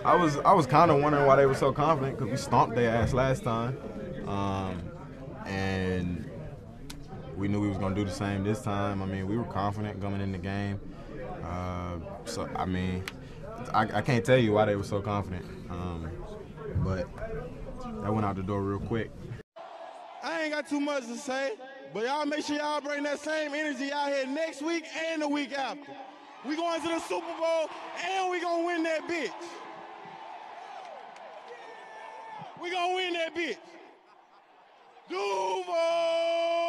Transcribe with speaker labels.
Speaker 1: I was kind of wondering why they were so confident because we stomped their ass last time, and we knew we was gonna do the same this time. I mean, we were confident coming in the game. So I mean, I can't tell you why they were so confident, but that went out the door real quick.
Speaker 2: I ain't got too much to say, but y'all make sure y'all bring that same energy out here next week and the week after. We going to the Super Bowl and we gonna win that bitch. We gonna win that bitch. Duval!